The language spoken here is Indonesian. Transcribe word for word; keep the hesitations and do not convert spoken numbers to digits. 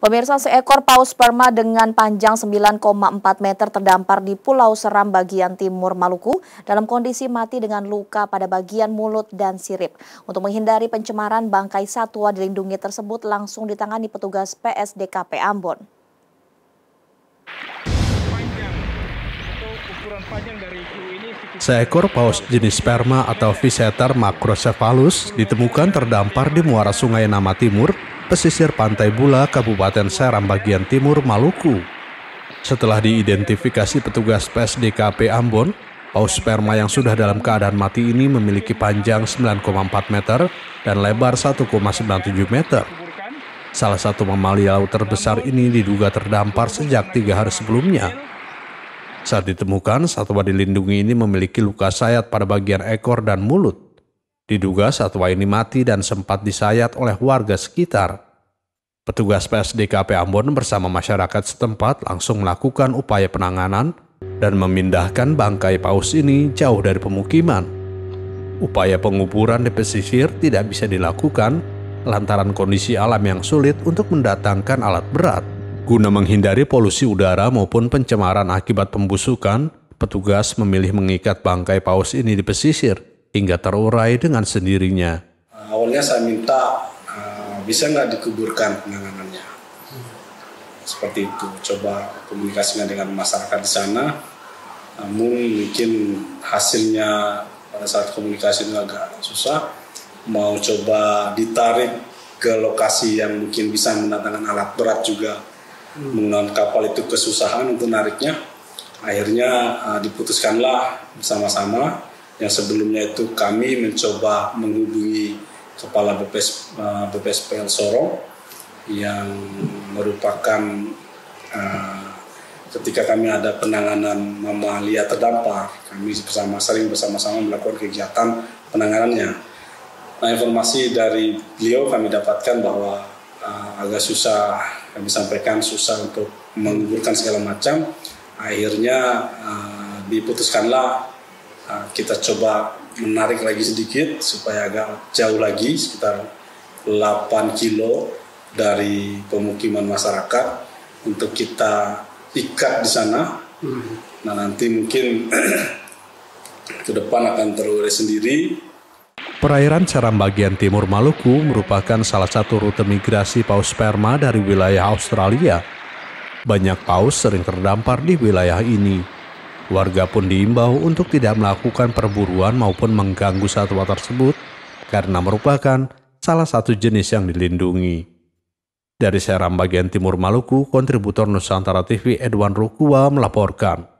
Pemirsa, seekor paus sperma dengan panjang sembilan koma empat meter terdampar di Pulau Seram bagian timur Maluku dalam kondisi mati dengan luka pada bagian mulut dan sirip. Untuk menghindari pencemaran, bangkai satwa dilindungi tersebut langsung ditangani petugas P S D K P Ambon. Seekor paus jenis sperma atau Physeter macrocephalus ditemukan terdampar di muara Sungai Nama Timur, pesisir Pantai Bula, Kabupaten Seram bagian timur Maluku. Setelah diidentifikasi petugas P S D K P Ambon, paus sperma yang sudah dalam keadaan mati ini memiliki panjang sembilan koma empat meter dan lebar satu koma sembilan tujuh meter. Salah satu mamalia laut terbesar ini diduga terdampar sejak tiga hari sebelumnya. Saat ditemukan, satwa dilindungi ini memiliki luka sayat pada bagian ekor dan mulut. Diduga satwa ini mati dan sempat disayat oleh warga sekitar. Petugas P S D K P Ambon bersama masyarakat setempat langsung melakukan upaya penanganan dan memindahkan bangkai paus ini jauh dari pemukiman. Upaya penguburan di pesisir tidak bisa dilakukan lantaran kondisi alam yang sulit untuk mendatangkan alat berat. Guna menghindari polusi udara maupun pencemaran akibat pembusukan, petugas memilih mengikat bangkai paus ini di pesisir hingga terurai dengan sendirinya. Awalnya saya minta uh, bisa nggak dikuburkan penanganannya, seperti itu. Coba komunikasinya dengan masyarakat di sana, namun mungkin hasilnya pada saat komunikasi itu agak susah. Mau coba ditarik ke lokasi yang mungkin bisa mendatangkan alat berat juga. Menggunakan kapal itu kesusahan untuk nariknya. Akhirnya uh, diputuskanlah bersama-sama yang sebelumnya itu kami mencoba menghubungi Kepala B P S, uh, B P S P L Sorong yang merupakan uh, ketika kami ada penanganan mamalia terdampar, kami bersama sering bersama-sama melakukan kegiatan penanganannya. Nah, informasi dari beliau kami dapatkan bahwa uh, agak susah, kami sampaikan susah untuk menguburkan segala macam. Akhirnya uh, diputuskanlah uh, kita coba menarik lagi sedikit supaya agak jauh lagi, sekitar delapan kilo dari pemukiman masyarakat untuk kita ikat di sana. Nah, nanti mungkin ke depan akan terurai sendiri. Perairan Seram bagian timur Maluku merupakan salah satu rute migrasi paus sperma dari wilayah Australia. Banyak paus sering terdampar di wilayah ini. Warga pun diimbau untuk tidak melakukan perburuan maupun mengganggu satwa tersebut karena merupakan salah satu jenis yang dilindungi. Dari Seram bagian timur Maluku, kontributor Nusantara T V Edwan Rukua melaporkan.